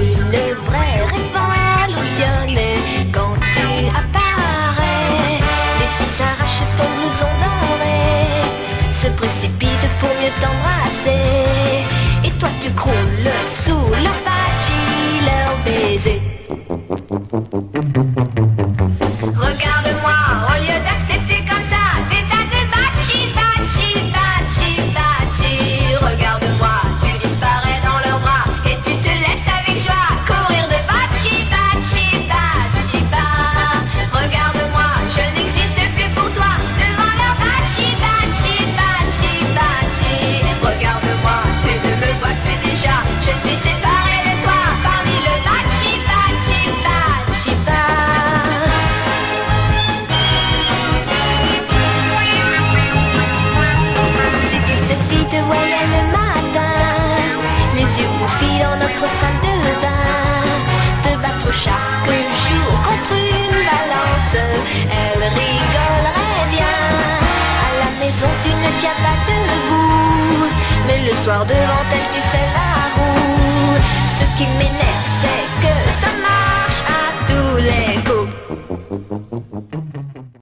une vraie révolutionnée. Quand tu apparais, les filles s'arrachent ton blouson doré, se précipitent pour mieux t'embrasser. Et toi tu croules sous leur Baci, leur baiser. Regarde-moi, au lieu d'accepter comme ça des tas de Baci, Baci, Baci, Baci. Regarde-moi, tu disparais dans leurs bras et tu te laisses avec joie courir de Baci, Baci, Baci, Ba. Regarde-moi, je n'existe plus pour toi devant leur Baci, Baci, Baci, Baci. Regarde-moi, tu ne me vois plus déjà, je suis séparée de toi parmi le Baci, Baci, Baci, Ba. Si toutes ces filles te voyaient le matin, les yeux bouffis dans notre salle de bain, te battre chaque jour contre une balance, elles rigoleraient bien. À la maison tu ne tiens pas debout, mais le soir devant elle tu fais la roue. Ce qui m'énerve c'est que